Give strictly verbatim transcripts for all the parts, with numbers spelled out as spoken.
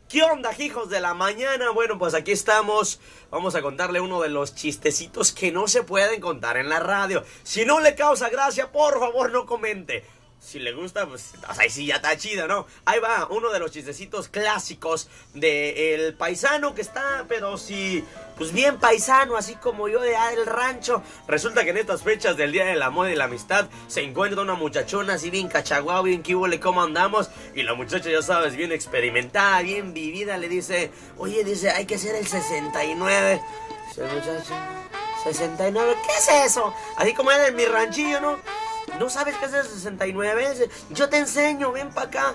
¿Qué onda, hijos de la mañana? Bueno, pues aquí estamos. Vamos a contarle uno de los chistecitos que no se pueden contar en la radio. Si no le causa gracia, por favor no comente. Si le gusta, pues ahí sí ya está chido, ¿no? Ahí va, uno de los chistecitos clásicos de el paisano que está, pero sí, pues bien paisano, así como yo de allá del rancho. Resulta que en estas fechas del Día del Amor y la Amistad se encuentra una muchachona así bien cachaguao, bien quíbole, ¿cómo andamos? Y la muchacha, ya sabes, bien experimentada, bien vivida, le dice, oye, dice, hay que hacer el sesenta y nueve. Dice el muchacho, ¿sesenta y nueve? ¿Qué es eso? Así como era en mi ranchillo, ¿no? ¿No sabes qué es el sesenta y nueve? Yo te enseño, ven para acá.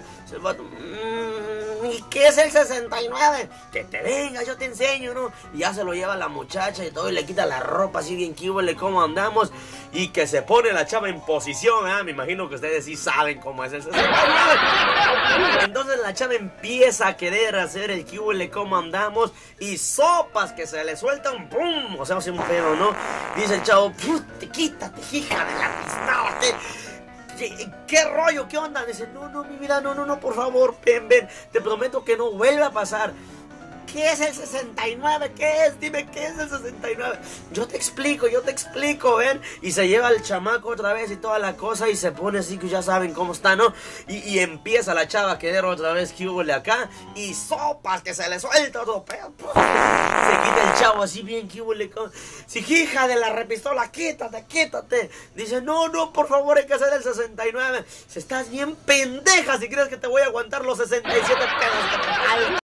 ¿Y qué es el sesenta y nueve? Que te venga, yo te enseño, ¿no? Y ya se lo lleva la muchacha y todo, y le quita la ropa así bien quíbole, cómo andamos. Y que se pone la chava en posición, ¿eh? Me imagino que ustedes sí saben cómo es el sesenta y nueve. Entonces la chava empieza a querer hacer el quíbole, cómo andamos. Y sopas que se le sueltan, ¡pum! O sea, hace un pedo, ¿no? Dice el chavo, te quítate, hija de la pistola. ¿Qué, ¿Qué rollo? ¿Qué onda? Dice, no, no, mi vida, no, no, no, por favor, ven, ven. Te prometo que no vuelva a pasar. ¿Qué es el sesenta y nueve? ¿Qué es? Dime, ¿qué es el sesenta y nueve? Yo te explico, yo te explico, ven. Y se lleva al chamaco otra vez y toda la cosa y se pone así, que ya saben cómo está, ¿no? Y, y empieza la chava a querer otra vez que hubo de acá. Y sopas que se le suelta otro pedo. Se quita el chavo así bien que hubo. Si hija de la repistola, quítate, quítate. Dice, no, no, por favor, hay que hacer el sesenta y nueve. Si estás bien pendeja si crees que te voy a aguantar los sesenta y siete pedos que te faltan.